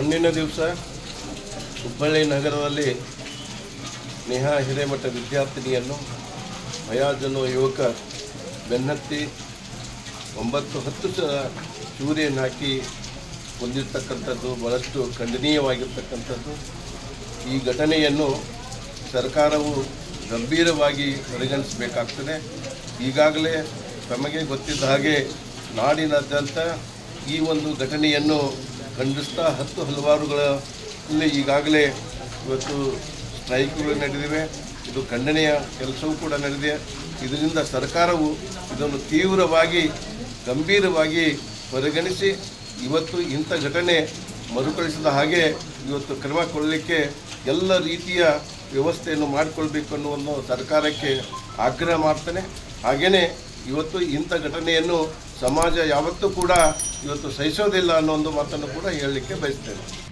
ಮೊನ್ನಿನ ದಿವಸ ಹುಬ್ಬಳ್ಳಿ ನಗರದಲ್ಲಿ ನೇಹಾ ಹಿರೇಮಠ ವಿದ್ಯಾರ್ಥಿನಿಯನ್ನು ಫಯಾಜ್ ಅನ್ನುವ ಯುವಕ ಬೆನ್ನತ್ತಿ 9-10 ಚೂರಿಯನ್ನು ಹಾಕಿ ಕೊಂದಿರ್ತಕ್ಕಂಥದ್ದು ಬಹಳಷ್ಟು ಖಂಡನೀಯವಾಗಿರ್ತಕ್ಕಂಥದ್ದು. ಈ ಘಟನೆಯನ್ನು ಸರ್ಕಾರವು ಗಂಭೀರವಾಗಿ ಪರಿಗಣಿಸಬೇಕಾಗ್ತದೆ. ಈಗಾಗಲೇ ತಮಗೆ ಗೊತ್ತಿದ್ದ ಹಾಗೆ ನಾಡಿನಾದ್ಯಂತ ಈ ಒಂದು ಘಟನೆಯನ್ನು ಖಂಡಿಸ್ತಾ ಹಲವಾರುಗಳಲ್ಲಿ ಈಗಾಗಲೇ ಇವತ್ತು ಸ್ಟ್ರೈಕ್ಗಳು ನಡೆದಿವೆ. ಇದು ಖಂಡನೆಯ ಕೆಲಸವೂ ಕೂಡ ನಡೆದಿದೆ. ಇದರಿಂದ ಸರ್ಕಾರವು ಇದನ್ನು ತೀವ್ರವಾಗಿ ಗಂಭೀರವಾಗಿ ಪರಿಗಣಿಸಿ ಇವತ್ತು ಇಂಥ ಘಟನೆ ಮರುಕಳಿಸಿದ ಹಾಗೆ ಇವತ್ತು ಕ್ರಮ ಕೊಳ್ಳಲಿಕ್ಕೆ ಎಲ್ಲ ರೀತಿಯ ವ್ಯವಸ್ಥೆಯನ್ನು ಮಾಡಿಕೊಳ್ಬೇಕು ಅನ್ನುವ ಸರ್ಕಾರಕ್ಕೆ ಆಗ್ರಹ ಮಾಡ್ತಾನೆ. ಹಾಗೆಯೇ ಇವತ್ತು ಇಂಥ ಘಟನೆಯನ್ನು ಸಮಾಜ ಯಾವತ್ತೂ ಕೂಡ ಇವತ್ತು ಸಹಿಸೋದಿಲ್ಲ ಅನ್ನೋ ಒಂದು ಮಾತನ್ನು ಕೂಡ ಹೇಳಲಿಕ್ಕೆ ಬಯಸ್ತೇನೆ.